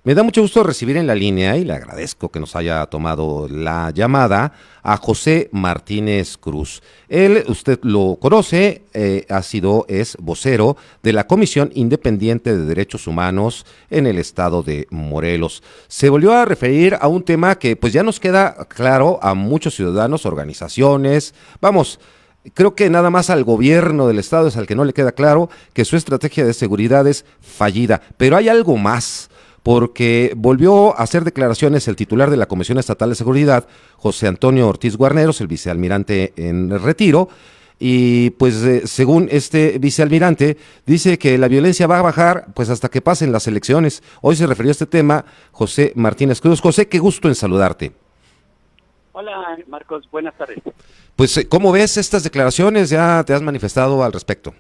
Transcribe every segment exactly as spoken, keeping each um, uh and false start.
Me da mucho gusto recibir en la línea, y le agradezco que nos haya tomado la llamada, a José Martínez Cruz. Él, usted lo conoce, eh, ha sido, es vocero de la Comisión Independiente de Derechos Humanos en el estado de Morelos. Se volvió a referir a un tema que pues ya nos queda claro a muchos ciudadanos, organizaciones, vamos, creo que nada más al gobierno del estado es al que no le queda claro que su estrategia de seguridad es fallida, pero hay algo más, porque volvió a hacer declaraciones el titular de la Comisión Estatal de Seguridad, José Antonio Ortiz Guarneros, el vicealmirante en retiro, y pues eh, según este vicealmirante, dice que la violencia va a bajar pues hasta que pasen las elecciones. Hoy se refirió a este tema José Martínez Cruz. José, qué gusto en saludarte. Hola Marcos, buenas tardes. Pues, eh, ¿cómo ves estas declaraciones? ¿Ya te has manifestado al respecto?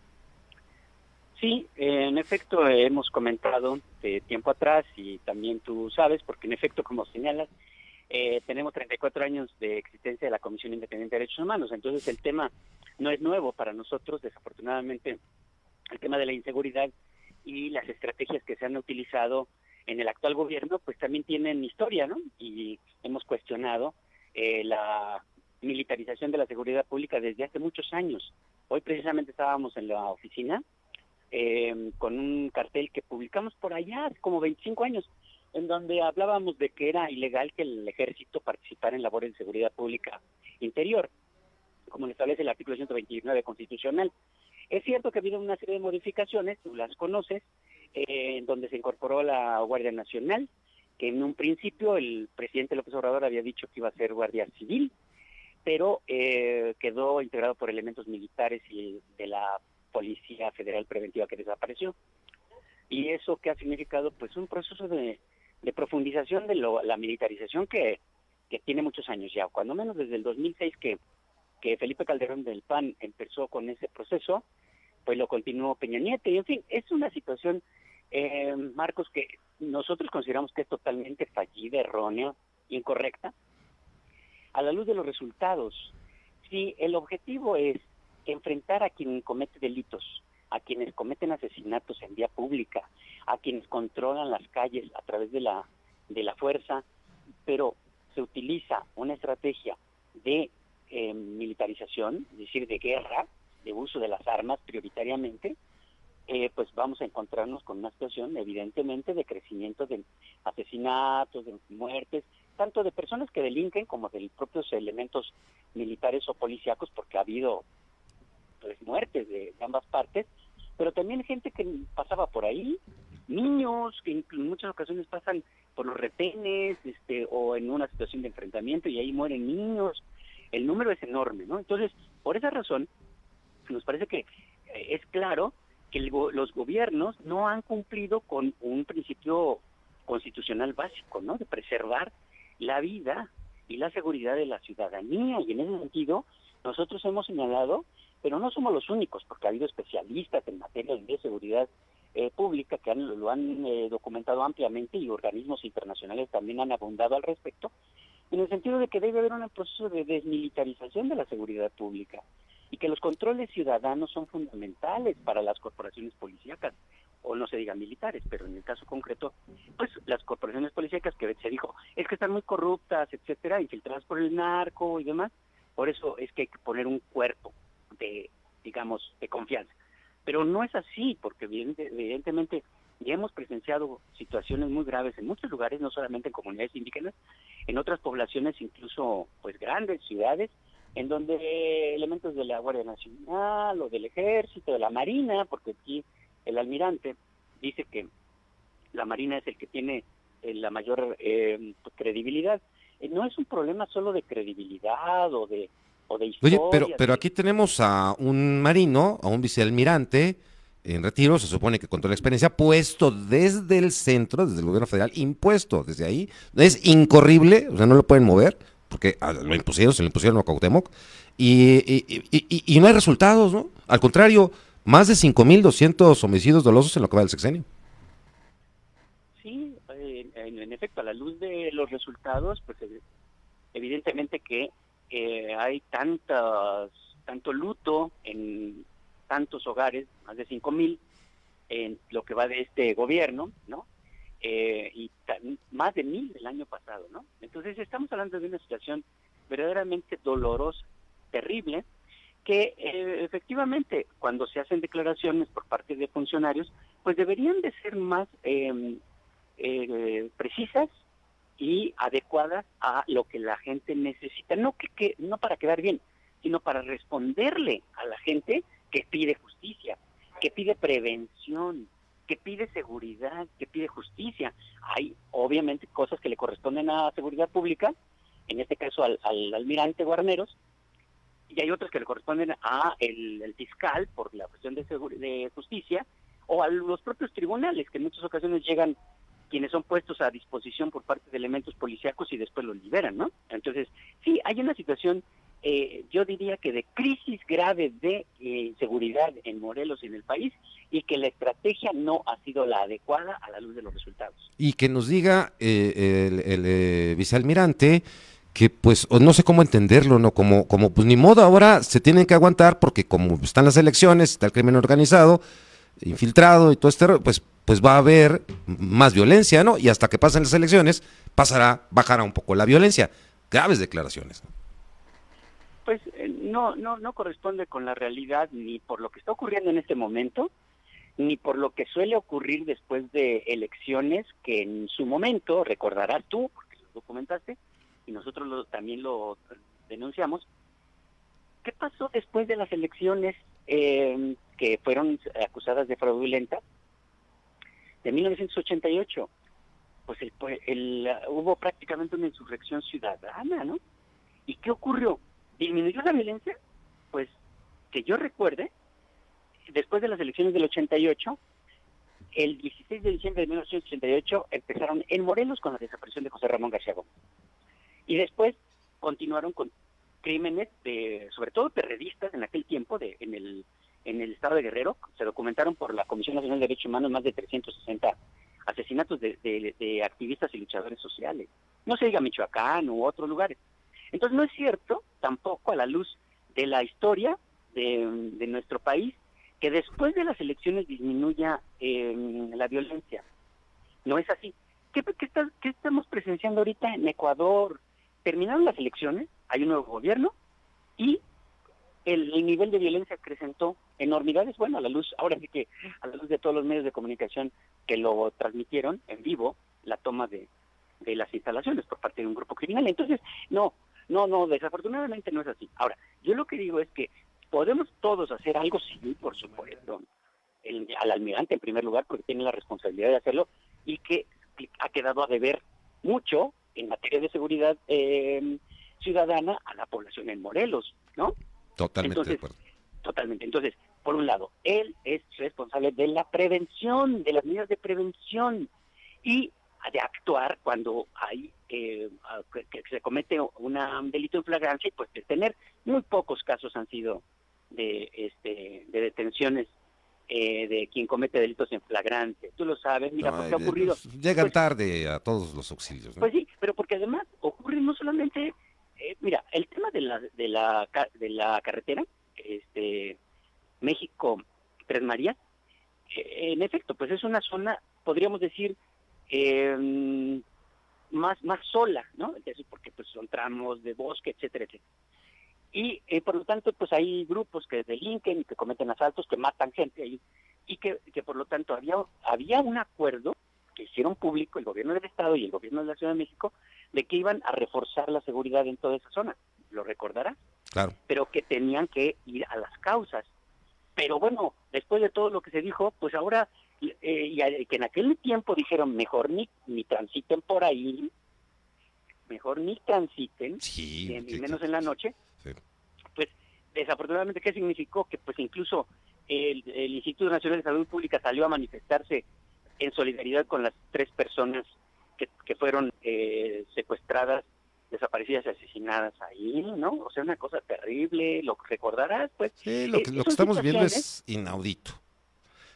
Sí, eh, en efecto eh, hemos comentado de tiempo atrás y también tú sabes, porque en efecto, como señalas, eh, tenemos treinta y cuatro años de existencia de la Comisión Independiente de Derechos Humanos, entonces el tema no es nuevo para nosotros, desafortunadamente el tema de la inseguridad y las estrategias que se han utilizado en el actual gobierno, pues también tienen historia, ¿no? Y hemos cuestionado eh, la militarización de la seguridad pública desde hace muchos años. Hoy precisamente estábamos en la oficina eh, con un cartel que publicamos por allá hace como veinticinco años, en donde hablábamos de que era ilegal que el ejército participara en labores de seguridad pública interior, como lo establece el artículo ciento veintinueve constitucional. Es cierto que ha habido una serie de modificaciones, tú las conoces, eh, en donde se incorporó la Guardia Nacional, que en un principio el presidente López Obrador había dicho que iba a ser Guardia Civil, pero eh, quedó integrado por elementos militares y de la Policía Federal Preventiva que desapareció. Y eso que ha significado pues un proceso de, de profundización de lo, la militarización que, que tiene muchos años ya, cuando menos desde el dos mil seis que, que Felipe Calderón del P A N empezó con ese proceso, pues lo continuó Peña Nieto, y en fin, es una situación, eh, Marcos, que nosotros consideramos que es totalmente fallida, errónea, incorrecta, a la luz de los resultados. Si el objetivo es enfrentar a quien comete delitos, a quienes cometen asesinatos en vía pública, a quienes controlan las calles a través de la, de la fuerza, pero se utiliza una estrategia de eh, militarización, es decir, de guerra, de uso de las armas prioritariamente, eh, pues vamos a encontrarnos con una situación evidentemente de crecimiento de asesinatos, de muertes, tanto de personas que delinquen como de propios elementos militares o policíacos, porque ha habido pues muertes de, de ambas partes, pero también gente que pasaba por ahí, niños que en muchas ocasiones pasan por los retenes, este, o en una situación de enfrentamiento y ahí mueren niños. El número es enorme, ¿no? Entonces, por esa razón, nos parece que eh, es claro que el go los gobiernos no han cumplido con un principio constitucional básico, ¿no? De preservar la vida y la seguridad de la ciudadanía, y en ese sentido nosotros hemos señalado, pero no somos los únicos, porque ha habido especialistas en materia de seguridad eh, pública que han, lo han eh, documentado ampliamente, y organismos internacionales también han abundado al respecto, en el sentido de que debe haber un proceso de desmilitarización de la seguridad pública y que los controles ciudadanos son fundamentales para las corporaciones policíacas, o no se diga militares, pero en el caso concreto, pues las corporaciones policíacas que se dijo, es que están muy corruptas, etcétera, infiltradas por el narco y demás, por eso es que hay que poner un cuerpo de, digamos, de confianza. Pero no es así, porque evidente, evidentemente ya hemos presenciado situaciones muy graves en muchos lugares, no solamente en comunidades indígenas, en otras poblaciones, incluso pues grandes ciudades, en donde elementos de la Guardia Nacional o del Ejército, de la Marina, porque aquí el almirante dice que la Marina es el que tiene eh, la mayor eh, credibilidad. Eh, no es un problema solo de credibilidad o de o de Oye, pero, historia. pero De... aquí tenemos a un marino, a un vicealmirante en retiro, se supone que con toda la experiencia, puesto desde el centro, desde el gobierno federal, impuesto desde ahí, es incorrible, o sea, no lo pueden mover, porque ah, lo impusieron, se lo impusieron a Cuauhtémoc, y, y, y, y, y no hay resultados, ¿no? Al contrario, más de cinco mil doscientos homicidios dolosos en lo que va del sexenio. Sí, eh, en, en efecto, a la luz de los resultados, pues evidentemente que eh, hay tantas, tanto luto en tantos hogares, más de cinco mil, en lo que va de este gobierno, ¿no? eh, y tan, más de mil del año pasado, ¿no? Entonces estamos hablando de una situación verdaderamente dolorosa, terrible, que eh, efectivamente cuando se hacen declaraciones por parte de funcionarios, pues deberían de ser más eh, eh, precisas y adecuadas a lo que la gente necesita, no que, que no para quedar bien, sino para responderle a la gente que pide justicia, que pide prevención, que pide seguridad, que pide justicia. Hay obviamente cosas que le corresponden a seguridad pública, en este caso al, al almirante Guarneros, y hay otras que le corresponden a el, el fiscal por la cuestión de, de justicia, o a los propios tribunales, que en muchas ocasiones llegan quienes son puestos a disposición por parte de elementos policíacos y después los liberan, ¿no? Entonces, sí, hay una situación, eh, yo diría que de crisis grave de eh, seguridad en Morelos y en el país, y que la estrategia no ha sido la adecuada a la luz de los resultados. Y que nos diga eh, el, el eh, vicealmirante que pues no sé cómo entenderlo, ¿no? Como, como pues ni modo, ahora se tienen que aguantar porque como están las elecciones, está el crimen organizado, infiltrado y todo este, pues, pues va a haber más violencia, ¿no? Y hasta que pasen las elecciones, pasará, bajará un poco la violencia. Graves declaraciones, ¿no? Pues eh, no, no, no corresponde con la realidad, ni por lo que está ocurriendo en este momento, ni por lo que suele ocurrir después de elecciones, que en su momento, recordarás tú, porque lo documentaste, y nosotros lo, también lo denunciamos. ¿Qué pasó después de las elecciones eh, que fueron acusadas de fraudulentas de mil novecientos ochenta y ocho? Pues el, el, hubo prácticamente una insurrección ciudadana, ¿no? ¿Y qué ocurrió? ¿Disminuyó la violencia? Pues que yo recuerde, después de las elecciones del ochenta y ocho, el dieciséis de diciembre de mil novecientos ochenta y ocho empezaron en Morelos con la desaparición de José Ramón García Gómez. Y después continuaron con crímenes de, sobre todo perredistas en aquel tiempo, de, en el en el estado de Guerrero. Se documentaron por la Comisión Nacional de Derechos Humanos más de trescientos sesenta asesinatos de, de, de activistas y luchadores sociales. No se diga Michoacán u otros lugares. Entonces no es cierto, tampoco a la luz de la historia de, de nuestro país, que después de las elecciones disminuya eh, la violencia. No es así. ¿Qué, qué, está, ¿Qué estamos presenciando ahorita en Ecuador? Terminaron las elecciones, hay un nuevo gobierno y el, el nivel de violencia acrecentó enormidades. Bueno, a la luz, ahora sí que a la luz de todos los medios de comunicación que lo transmitieron en vivo, la toma de, de las instalaciones por parte de un grupo criminal. Entonces, no, no, no, desafortunadamente no es así. Ahora, yo lo que digo es que podemos todos hacer algo, sí, por supuesto, el, al almirante en primer lugar, porque tiene la responsabilidad de hacerlo, y que ha quedado a deber mucho en materia de seguridad eh, ciudadana a la población en Morelos, ¿no? Totalmente Entonces, de acuerdo. Totalmente. Entonces, por un lado, él es responsable de la prevención, de las medidas de prevención y de actuar cuando hay eh, que, que se comete un delito en flagrancia, y pues de tener muy pocos casos han sido de este de detenciones eh, de quien comete delitos en flagrancia. Tú lo sabes, mira, No, porque ha ocurrido. Llegan pues, tarde a todos los auxilios, ¿no? Pues sí, pero porque además ocurre no solamente, eh, mira, el tema de la de la de la carretera, este México Tres Marías, eh, en efecto, pues es una zona, podríamos decir, eh, más más sola, ¿no? Entonces, porque pues son tramos de bosque, etcétera, etcétera. Y eh, por lo tanto, pues hay grupos que delinquen y que cometen asaltos, que matan gente ahí, y que, que por lo tanto había había un acuerdo que hicieron público el gobierno del estado y el gobierno de la Ciudad de México de que iban a reforzar la seguridad en toda esa zona. ¿Lo recordarás? Claro. Pero que tenían que ir a las causas. Pero bueno, después de todo lo que se dijo, pues ahora, eh, y que en aquel tiempo dijeron, mejor ni, ni transiten por ahí, mejor ni transiten, Sí, y, que, y menos que, en la noche, sí. Pues desafortunadamente, ¿qué significó? Que pues incluso el, el Instituto Nacional de Salud Pública salió a manifestarse en solidaridad con las tres personas que, que fueron eh, secuestradas, desaparecidas y asesinadas ahí, ¿no? O sea, una cosa terrible, lo recordarás, pues. Sí, lo que, eh, lo que estamos situaciones... viendo es inaudito.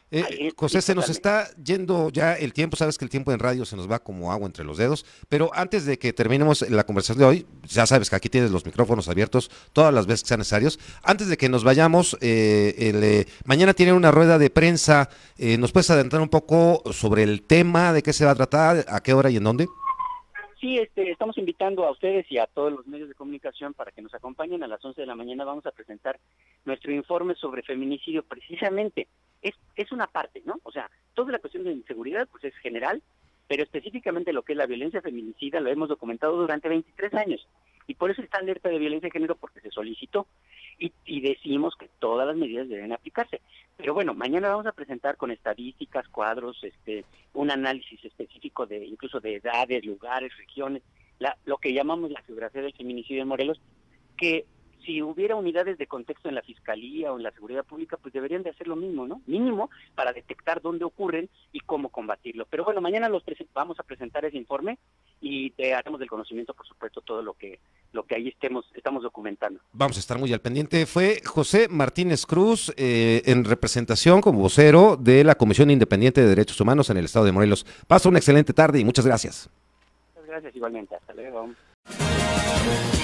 Eh, José, se nos está yendo ya el tiempo, sabes que el tiempo en radio se nos va como agua entre los dedos, pero antes de que terminemos la conversación de hoy, ya sabes que aquí tienes los micrófonos abiertos todas las veces que sean necesarios. Antes de que nos vayamos, eh, el, eh, mañana tienen una rueda de prensa, eh, ¿nos puedes adelantar un poco sobre el tema, de qué se va a tratar, a qué hora y en dónde? Sí, este, estamos invitando a ustedes y a todos los medios de comunicación para que nos acompañen. A las once de la mañana vamos a presentar nuestro informe sobre feminicidio precisamente. Es, es una parte, ¿no? O sea, toda la cuestión de inseguridad pues es general, pero específicamente lo que es la violencia feminicida lo hemos documentado durante veintitrés años. Y por eso está alerta de violencia de género, porque se solicitó. Y, y decimos que todas las medidas deben aplicarse. Pero bueno, mañana vamos a presentar con estadísticas, cuadros, este, un análisis específico de incluso de edades, lugares, regiones, la, lo que llamamos la geografía del feminicidio en Morelos, que si hubiera unidades de contexto en la Fiscalía o en la Seguridad Pública, pues deberían de hacer lo mismo, ¿no? Mínimo para detectar dónde ocurren y cómo combatirlo. Pero bueno, mañana los vamos a presentar ese informe y te haremos del conocimiento, por supuesto, todo lo que lo que ahí estemos estamos documentando. Vamos a estar muy al pendiente. Fue José Martínez Cruz, eh, en representación como vocero de la Comisión Independiente de Derechos Humanos en el Estado de Morelos. Pasa una excelente tarde y muchas gracias. Muchas gracias igualmente. Hasta luego.